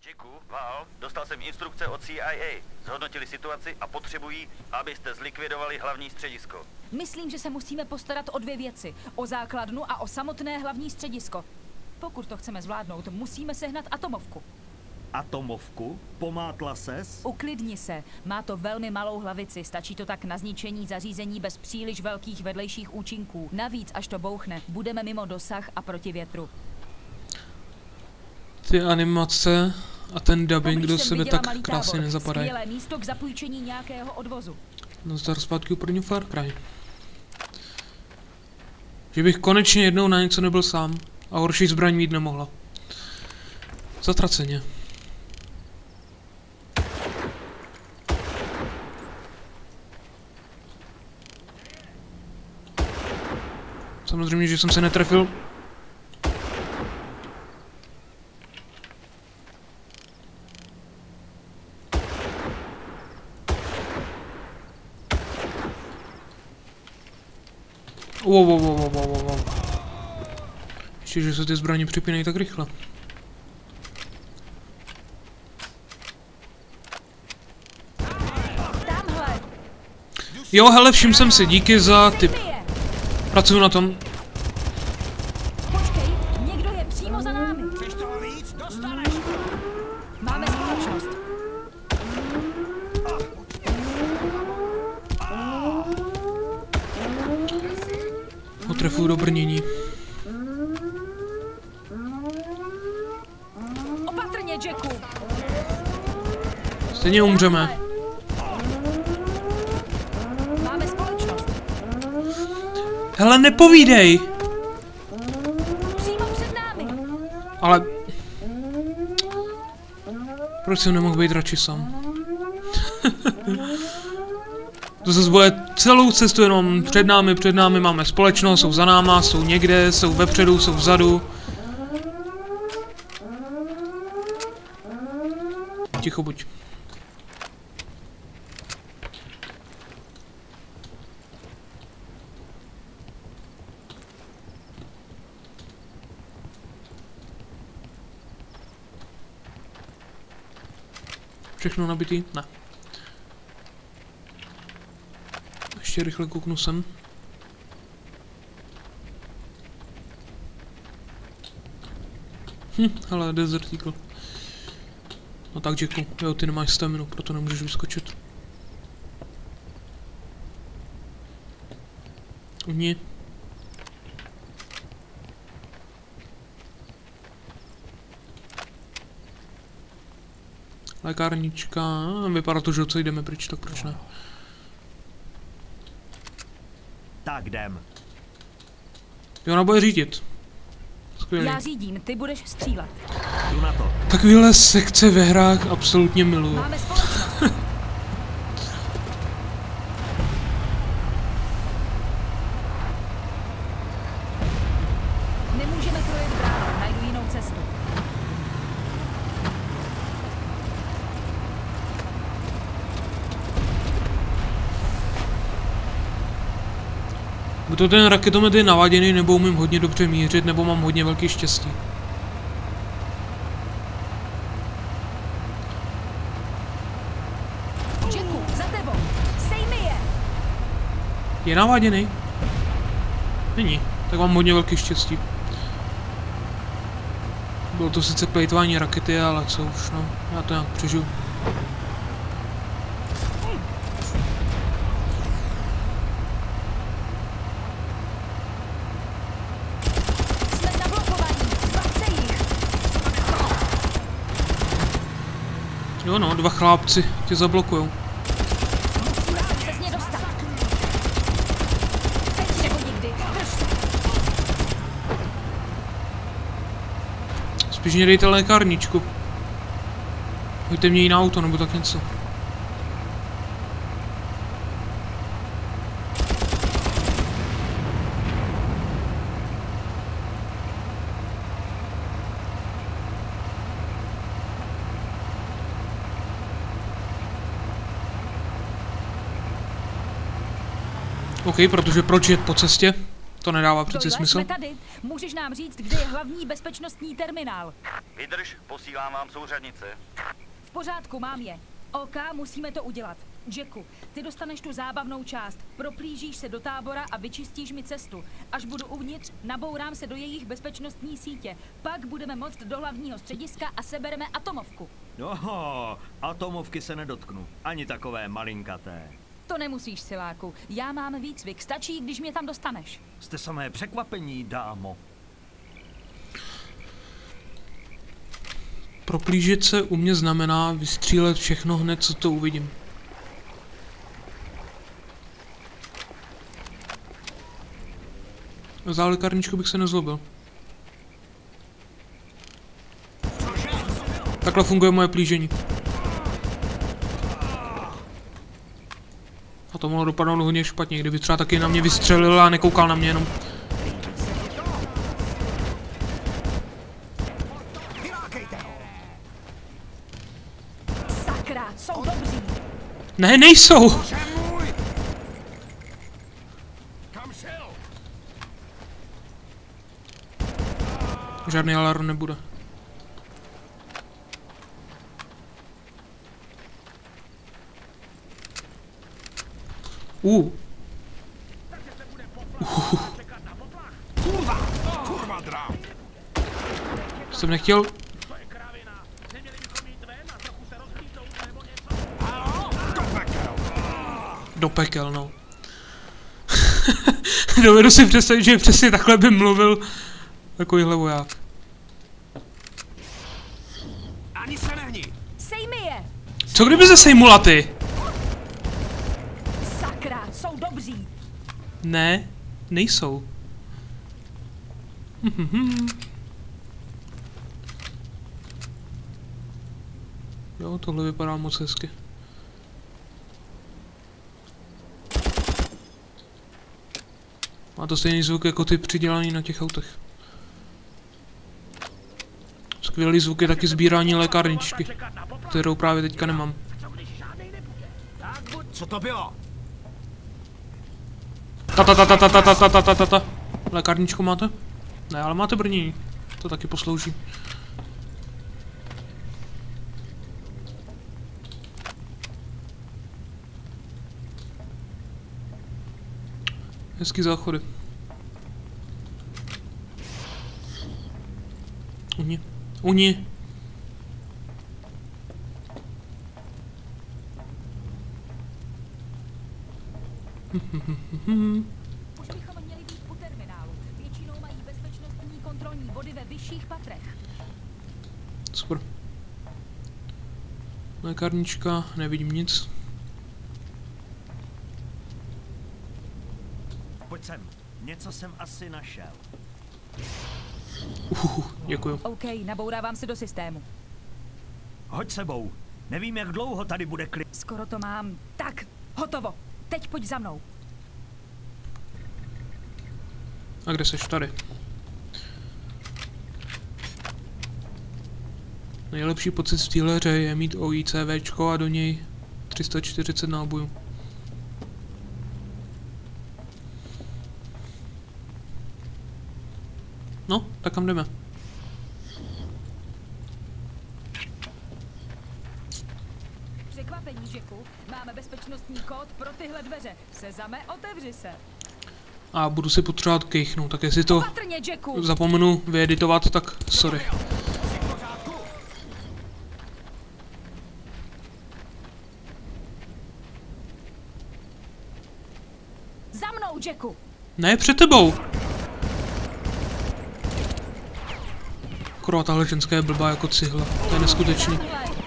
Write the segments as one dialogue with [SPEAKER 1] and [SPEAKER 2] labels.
[SPEAKER 1] Jacku, Val, dostal jsem instrukce od CIA. Zhodnotili situaci a potřebují, abyste zlikvidovali hlavní středisko.
[SPEAKER 2] Myslím, že se musíme postarat o dvě věci. O základnu a o samotné hlavní středisko. Pokud to chceme zvládnout, musíme sehnat atomovku.
[SPEAKER 3] Atomovku? Pomátla ses?
[SPEAKER 2] Uklidni se. Má to velmi malou hlavici. Stačí to tak na zničení zařízení bez příliš velkých vedlejších účinků. Navíc, až to bouchne, budeme mimo dosah a proti větru.
[SPEAKER 4] Ty animace a ten dubbing do sebe tak krásně nezapadají.
[SPEAKER 2] Skvělé místo k zapůjčení nějakého odvozu.
[SPEAKER 4] No zdar zpátky úplně Far Cry. Že bych konečně jednou na něco nebyl sám a horší zbraň mít nemohla. Zatraceně. Samozřejmě, že jsem se netrefil. Wow. Ještě, že se ty zbraně připínají tak rychle. Jo, hele, všim jsem si, díky za tip. Pracuju na tom.
[SPEAKER 2] Počkej, někdo je přímo za námi. Chceš toho víc? Dostaneš. Máme společnost.
[SPEAKER 4] Potrefuju do brnění.
[SPEAKER 2] Opatrně, Jacku.
[SPEAKER 4] Stejně umřeme.
[SPEAKER 2] Máme společnost.
[SPEAKER 4] Hele, nepovídej!
[SPEAKER 2] Přímo před námi.
[SPEAKER 4] Ale... Proč jsem nemohl být radši sám? To zase bude celou cestu jenom před námi máme společnost, jsou za náma, jsou někde, jsou vepředu, jsou vzadu. Ticho buď. Všechno nabitý? Ne. Ještě rychle kouknu sem. Hele, Desert Eagle. No tak, Jacku, jo, ty nemáš staminu, proto nemůžeš vyskočit. Uhni. Lékárnička, vypadá to, že co jdeme pryč, tak proč ne?
[SPEAKER 3] Tak jdem.
[SPEAKER 4] Jo, ona bude řídit. Skvělý.
[SPEAKER 2] Já řídím, ty budeš střílet.
[SPEAKER 3] Jdu na to.
[SPEAKER 4] Takovýhle sekce ve hrách absolutně miluju.
[SPEAKER 2] Máme společnost. Nemůžeme projet bránou, najdu jinou cestu.
[SPEAKER 4] Buď to ten raketomet je navaděný, nebo umím hodně dobře mířit, nebo mám hodně velký štěstí.
[SPEAKER 2] Jacku, za tebou. Sejmi je.
[SPEAKER 4] Je navaděný? Není. Tak mám hodně velký štěstí. Bylo to sice plejtvání rakety, ale co už, no. Já to nějak přežiju. Jo no, dva chlápci tě zablokujou.
[SPEAKER 2] Musíme se přes ně dostat. Teď nebo nikdy. Drž se.
[SPEAKER 4] Spíš mě dejte lékárničku. Hoďte mě jí na auto, nebo tak něco. OK, protože proč jet po cestě? To nedává přece
[SPEAKER 2] Doyle,
[SPEAKER 4] smysl.
[SPEAKER 2] jsme tady. Můžeš nám říct, kde je hlavní bezpečnostní terminál?
[SPEAKER 1] Vydrž, posílám vám souřadnice.
[SPEAKER 2] V pořádku, mám je. OK, musíme to udělat. Jacku, ty dostaneš tu zábavnou část. Proplížíš se do tábora a vyčistíš mi cestu. Až budu uvnitř, nabourám se do jejich bezpečnostní sítě. Pak budeme moct do hlavního střediska a sebereme atomovku.
[SPEAKER 3] Oho, atomovky se nedotknu. Ani takové malinkaté.
[SPEAKER 2] To nemusíš, siláku. Já mám výcvik. Stačí, když mě tam dostaneš.
[SPEAKER 3] Jste samé překvapení, dámo.
[SPEAKER 4] Proplížit se u mě znamená vystřílet všechno hned, co to uvidím. Za lékárničku bych se nezlobil. Takhle funguje moje plížení. A to mohlo dopadnout hodně špatně, kdyby třeba taky na mě vystřelil a nekoukal na mě jenom.
[SPEAKER 2] Sakra, jsou dobří.
[SPEAKER 4] Ne, nejsou! Žádný alarm nebude. Jsem nechtěl. Do pekel, no. Dovedu si představit, že přesně takhle by mluvil takovýhle voják.
[SPEAKER 5] Ani se nehni!
[SPEAKER 2] Sejmi je!
[SPEAKER 4] Co kdyby se sejmula ty?
[SPEAKER 2] Sakra, jsou dobří.
[SPEAKER 4] Ne, nejsou. Jo, tohle vypadá moc hezky. Má to stejný zvuk jako ty přidělaný na těch autech. Skvělý zvuk je taky sbírání lékárničky, kterou právě teďka nemám.
[SPEAKER 5] Co to bylo?
[SPEAKER 4] Ta. Lékárničku máte? Ne, ale máte brnění. To taky poslouží. Hezký záchody. Uni.
[SPEAKER 2] Už bychom měli být u terminálu. Většinou mají bezpečnostní kontrolní body ve vyšších patrech.
[SPEAKER 4] Super. Lékárnička, nevidím nic.
[SPEAKER 3] Pojď sem, něco jsem asi našel.
[SPEAKER 4] Děkuju.
[SPEAKER 2] OK, nabourávám se do systému.
[SPEAKER 3] Hoď sebou. Nevím, jak dlouho tady bude klid.
[SPEAKER 2] Skoro to mám. Tak, hotovo. Teď pojď za mnou.
[SPEAKER 4] A kde seš? Tady. Nejlepší pocit v téhle hře je mít OICVčko a do něj 340 nábojů. No, tak kam jdeme?
[SPEAKER 2] Překvapení, Jacku. Máme bezpečnostní kód pro tyhle dveře. Sezame, otevři se.
[SPEAKER 4] A budu si potřebovat kejchnout, tak jestli to
[SPEAKER 2] Opatrně, Jacku.
[SPEAKER 4] zapomenu vyeditovat, tak sorry.
[SPEAKER 2] Za mnou, Jacku.
[SPEAKER 4] Ne, před tebou! Akorát tahle ženská je blbá jako cihla, to je neskutečný.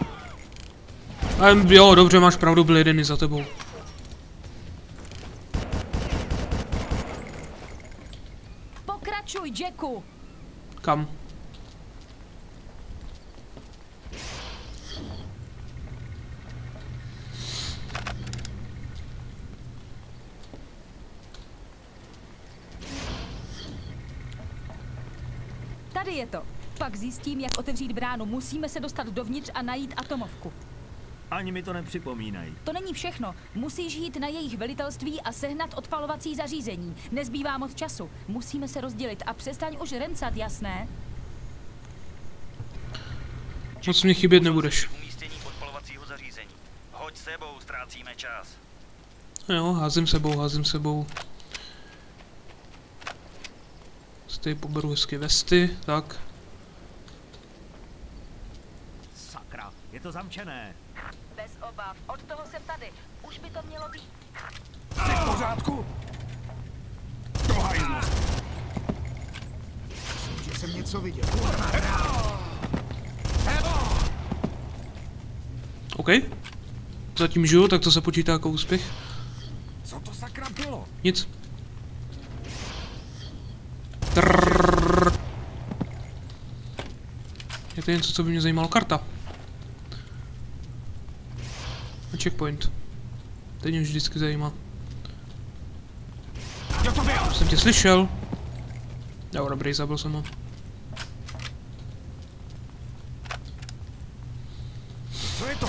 [SPEAKER 4] Jo, dobře, máš pravdu, byl jeden i za tebou.
[SPEAKER 2] Pokračuj, Jacku.
[SPEAKER 4] Kam?
[SPEAKER 2] Tady je to. Pak zjistím, jak otevřít bránu. Musíme se dostat dovnitř a najít atomovku.
[SPEAKER 3] Ani mi to nepřipomínají.
[SPEAKER 2] To není všechno. Musíš jít na jejich velitelství a sehnat odpalovací zařízení. Nezbývá moc času. Musíme se rozdělit a přestaň už rencat, jasné?
[SPEAKER 4] Moc mě chybět nebudeš.
[SPEAKER 1] Umístění podpalovacího zařízení. Hoď sebou, ztrácíme čas.
[SPEAKER 4] Jo, házím sebou. Tady poberu hezky vesty, tak.
[SPEAKER 3] Sakra, je to zamčené.
[SPEAKER 2] Bez obav. Od toho jsem tady. Už by to mělo být.
[SPEAKER 5] Jsi v pořádku? Do hajzlu. Že jsem něco viděl.
[SPEAKER 4] OK. Zatím žiju, tak to se počítá jako úspěch.
[SPEAKER 5] Co to sakra bylo?
[SPEAKER 4] Nic. Je to něco, co by mě zajímalo. Karta. A checkpoint. Teď mě vždycky zajímá.
[SPEAKER 5] Kdo to byl?
[SPEAKER 4] Jsem tě slyšel. Jo, dobrý, zabil jsem ho.
[SPEAKER 5] Co je to?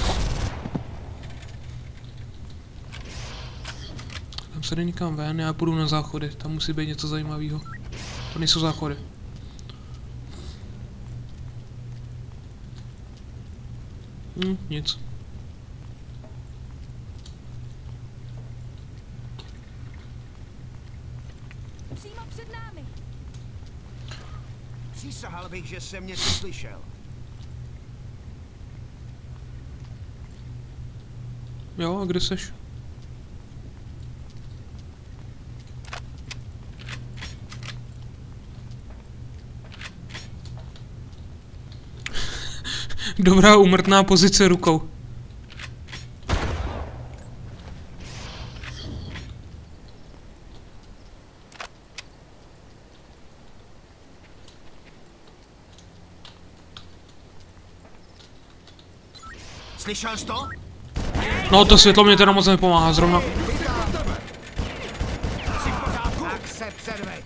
[SPEAKER 4] Tam se jde nikam ven, já půjdu na záchody. Tam musí být něco zajímavého. To nejsou záchody. Nic.
[SPEAKER 2] Přímo před námi.
[SPEAKER 5] Přísahal bych, že jsem něco slyšel.
[SPEAKER 4] Jo, a kde seš? Dobrá úmrtná pozice rukou.
[SPEAKER 5] Slyšel jsi to?
[SPEAKER 4] No to světlo mě teda moc nepomáhá zrovna.
[SPEAKER 5] Jsi v pořádku? Tak se předveď.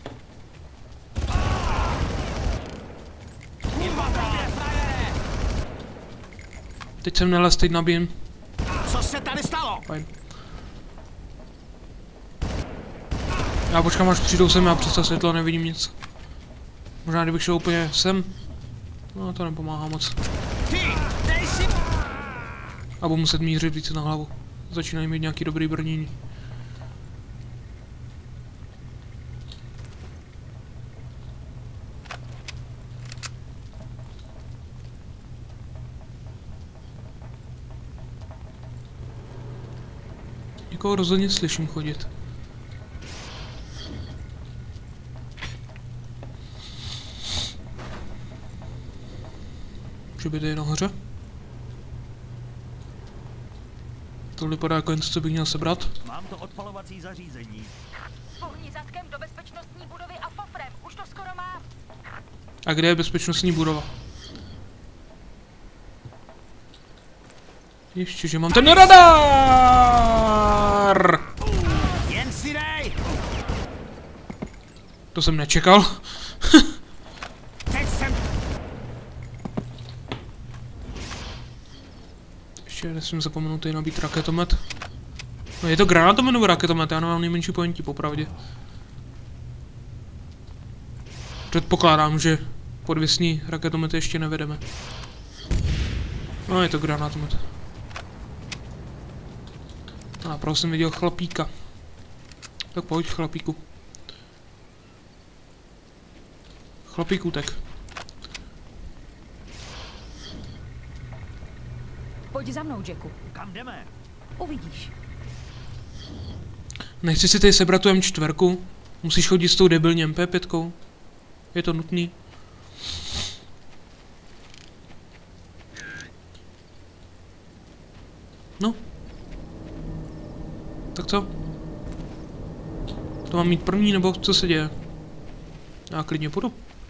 [SPEAKER 4] Teď jsem nelez, teď nabijem.
[SPEAKER 5] Co se tady stalo?
[SPEAKER 4] Fajn. Já počkám, až přijdou sem, já přes to světlo nevidím nic. Možná kdybych šel úplně sem. No to nepomáhá moc.
[SPEAKER 5] Ty, dej si...
[SPEAKER 4] A budu muset mířit více na hlavu. Začínají mít nějaký dobrý brnění. Někoho rozhodně slyším chodit. Může být tady nahoře? To vypadá jako něco, co bych měl sebrat.
[SPEAKER 3] Mám to odpalovací zařízení.
[SPEAKER 2] Pohni zadkem do bezpečnostní budovy a fofrem. Už to skoro mám.
[SPEAKER 4] A kde je bezpečnostní budova? Ještě, že mám ten radar!
[SPEAKER 5] Jen si dej!
[SPEAKER 4] To jsem nečekal.
[SPEAKER 5] Teď jsem...
[SPEAKER 4] Ještě nesmím zapomenout tady nabít raketomet. No je to granátomet nebo raketomet? Já nemám nejmenší pojetí, popravdě. Předpokládám, že podvěsný raketomet ještě nevedeme. No je to granátomet. A proto jsem viděl chlapíka. Tak pojď chlapíku. Chlapíku, tak.
[SPEAKER 2] Pojď za mnou, Jacku.
[SPEAKER 3] Kam jdeme?
[SPEAKER 2] Uvidíš.
[SPEAKER 4] Nechci si tady sebrat tu M4. Musíš chodit s tou debilní MP5. Je to nutný. No. Tak co? To mám mít první, nebo co se děje? Já klidně půjdu.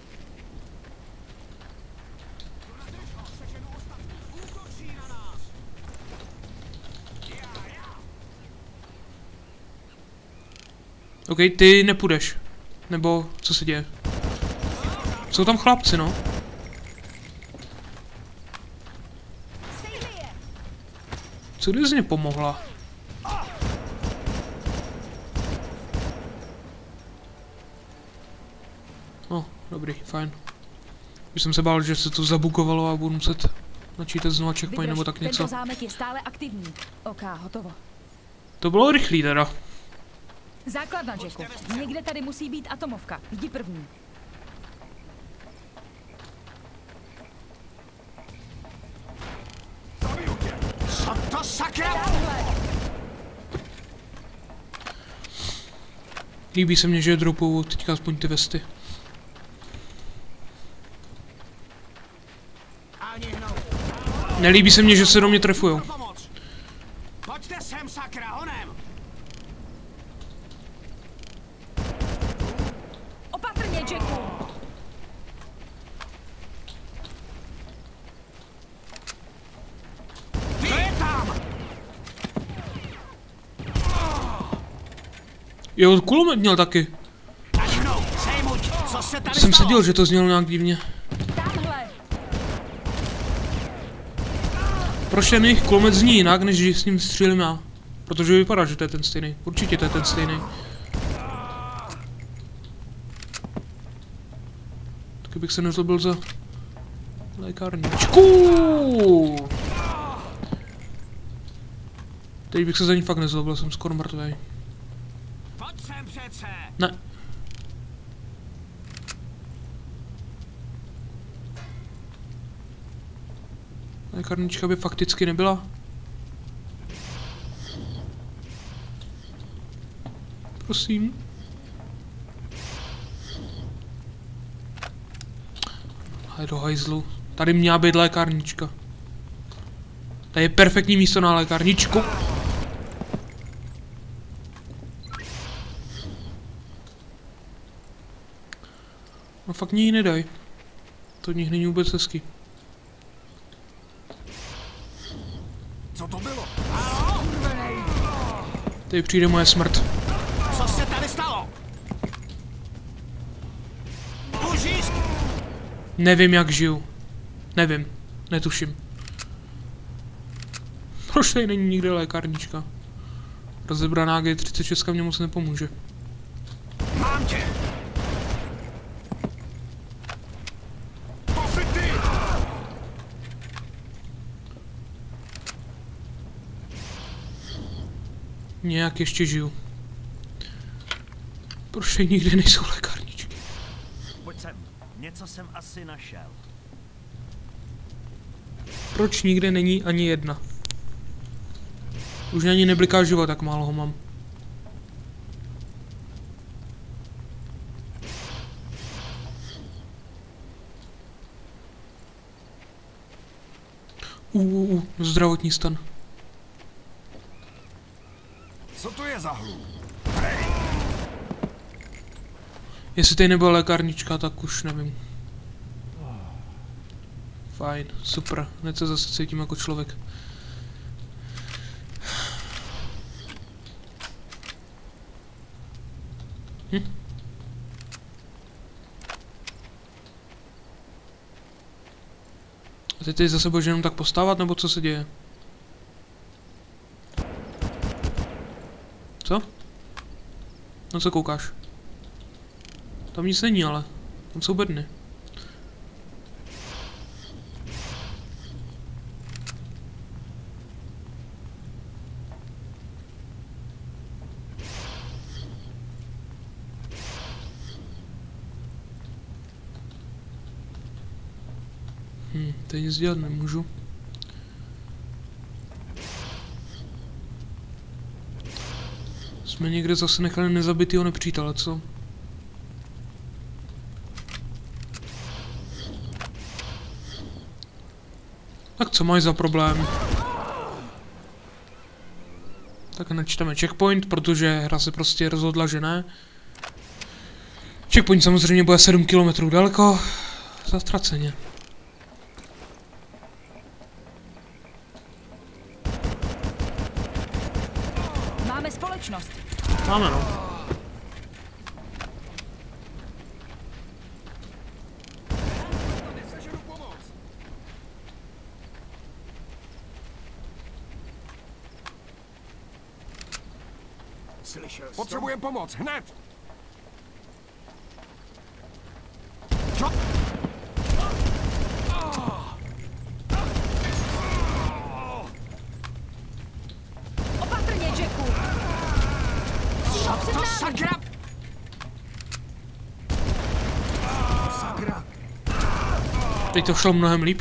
[SPEAKER 4] OK, ty nepůjdeš. Nebo co se děje? Jsou tam chlapci, no. Co když jsi mě pomohla? No, dobrý, fajn. Už jsem se bál, že se to zabukovalo a budu muset načítat znova checkpoint nebo tak něco.
[SPEAKER 2] Tento zámek je stále aktivní. OK, hotovo.
[SPEAKER 4] To bylo rychlý teda.
[SPEAKER 2] Základna, Jacku. Někde tady musí být atomovka. Jdi první.
[SPEAKER 5] Co to sakra?
[SPEAKER 4] Líbí se mně, že dropou teďka aspoň ty vesty.
[SPEAKER 5] Ani hnout.
[SPEAKER 4] Nelíbí se mně, že se do mě trefujou.
[SPEAKER 5] Pomoc. Pojďte sem, sakra, honem.
[SPEAKER 2] Opatrně, Jacku.
[SPEAKER 5] Kdo je tam?
[SPEAKER 4] Jo, kulomet měl taky.
[SPEAKER 5] Ani hnout, sejmuť. Co se tady
[SPEAKER 4] Jsem
[SPEAKER 5] stalo?
[SPEAKER 4] seděl, že to znělo nějak divně.
[SPEAKER 2] Tamhle.
[SPEAKER 4] Proč ten jejich kulomet zní jinak, než když s ním střílím já? Protože vypadá, že to je ten stejný. Určitě to je ten stejný. Taky bych se nezlobil za lékárničku. Teď bych se za ní fakt nezlobil, jsem skoro mrtvý.
[SPEAKER 5] Pojď sem přece.
[SPEAKER 4] Ne. Lékárnička by fakticky nebyla. Prosím. Hej do hajzlu. Tady měla být lékárnička. Tady je perfektní místo na lékárničku. No fakt ní nedaj. To od nich není vůbec hezký.
[SPEAKER 5] Co to bylo?
[SPEAKER 4] Tady přijde moje smrt.
[SPEAKER 5] Co se tady stalo? Užíš?
[SPEAKER 4] Nevím, jak žiju. Nevím. Netuším. Proč tady není nikde lékárnička? Rozebraná G36 mě moc nepomůže.
[SPEAKER 5] Mám tě. Pofity!
[SPEAKER 4] Nějak ještě žiju. Proč tady nikde nejsou lékárničky?
[SPEAKER 3] Pojď sem, něco jsem asi našel.
[SPEAKER 4] Proč nikde není ani jedna? Už ani nebliká život, tak málo ho mám. Zdravotní stan.
[SPEAKER 5] Co to je za hlu?
[SPEAKER 4] Jestli tady nebyla lékárnička, tak už nevím. Fajn, super, hned se zase cítím jako člověk. A teď tady zase budeš jenom tak postávat, nebo co se děje? Co? No co koukáš? Tam nic není, ale tam jsou bedny. Teď nic dělat nemůžu. Jsme někde zase nechali nezabitýho nepřítele, co? Tak co máš za problém? Tak načteme checkpoint, protože hra se prostě rozhodla, že ne. Checkpoint samozřejmě bude 7 km daleko. Zatraceně.
[SPEAKER 2] Máme společnost.
[SPEAKER 4] Máme no.
[SPEAKER 5] Slyšel jsi? Potřebujeme pomoc, hned! Čo?
[SPEAKER 2] Opatrně, Jacku!
[SPEAKER 5] Co to sakra? Sakra.
[SPEAKER 4] Teď to šlo mnohem líp.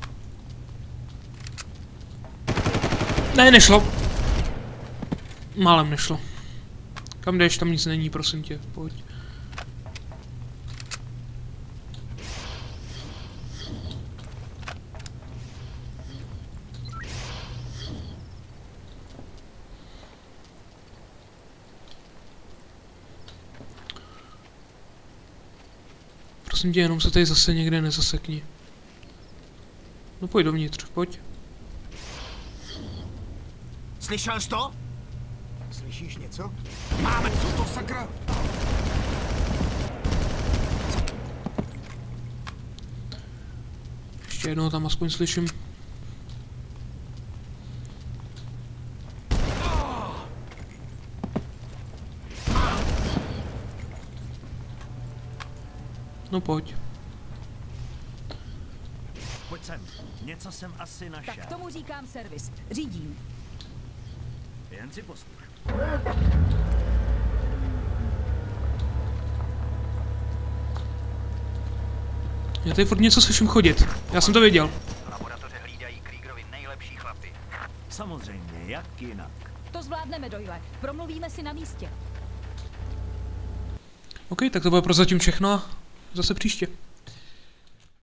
[SPEAKER 4] Ne, nešlo. Málem nešlo. Kam jdeš, tam nic není, prosím tě, pojď. Prosím tě, jenom se tady zase někde nezasekni. No pojď dovnitř, pojď.
[SPEAKER 5] Slyšel jsi to? Slyšíš něco? Máme, co to sakra?
[SPEAKER 4] Ještě jednou tam aspoň slyším. No pojď.
[SPEAKER 3] Pojď sem, něco jsem asi našel.
[SPEAKER 2] Tak tomu říkám servis. Řídím.
[SPEAKER 3] Jen si posluš.
[SPEAKER 4] Já tady furt něco slyším chodit. Já jsem to věděl.
[SPEAKER 1] Laboratoře hlídají Kriegerovi nejlepší chlapy.
[SPEAKER 3] Samozřejmě, jak jinak.
[SPEAKER 2] To zvládneme, Doyle. Promluvíme si na místě.
[SPEAKER 4] OK, tak to bude prozatím všechno a zase příště.